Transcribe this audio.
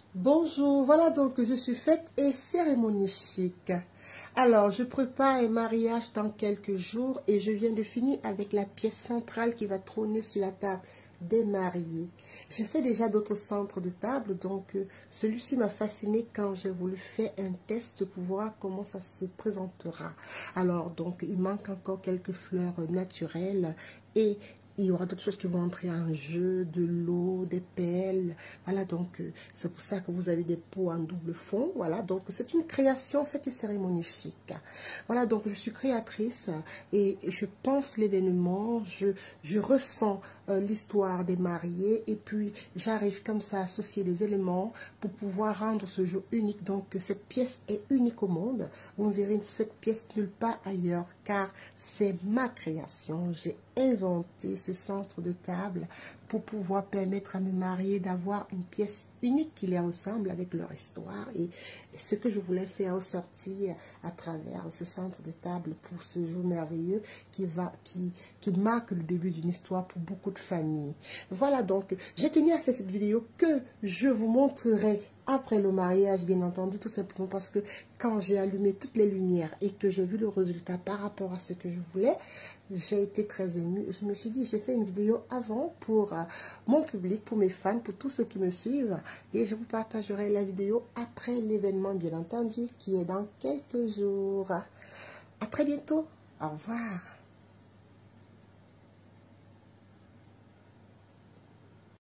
Bonjour, voilà donc je suis fête et cérémonie chic. Alors, je prépare un mariage dans quelques jours et je viens de finir avec la pièce centrale qui va trôner sur la table des mariés. J'ai fait déjà d'autres centres de table, donc celui-ci m'a fasciné quand j'ai voulu faire un test pour voir comment ça se présentera. Alors, donc, il manque encore quelques fleurs naturelles et il y aura d'autres choses qui vont entrer en jeu, de l'eau, des perles. Voilà, donc c'est pour ça que vous avez des pots en double fond. Voilà, donc c'est une création fête et cérémonie chic. Voilà, donc je suis créatrice et je pense l'événement, je ressens l'histoire des mariés et puis j'arrive comme ça à associer les éléments pour pouvoir rendre ce jour unique. Donc cette pièce est unique au monde. Vous ne verrez cette pièce nulle part ailleurs car c'est ma création. J'ai inventé ce centre de table pour pouvoir permettre à mes mariés d'avoir une pièce unique qui les ressemble avec leur histoire et ce que je voulais faire ressortir à travers ce centre de table pour ce jour merveilleux qui marque le début d'une histoire pour beaucoup de familles. Voilà, donc j'ai tenu à faire cette vidéo que je vous montrerai après le mariage, bien entendu, tout simplement parce que quand j'ai allumé toutes les lumières et que j'ai vu le résultat par rapport à ce que je voulais, j'ai été très émue. Je me suis dit, j'ai fait une vidéo avant pour mon public, pour mes fans, pour tous ceux qui me suivent. Et je vous partagerai la vidéo après l'événement, bien entendu, qui est dans quelques jours. À très bientôt. Au revoir.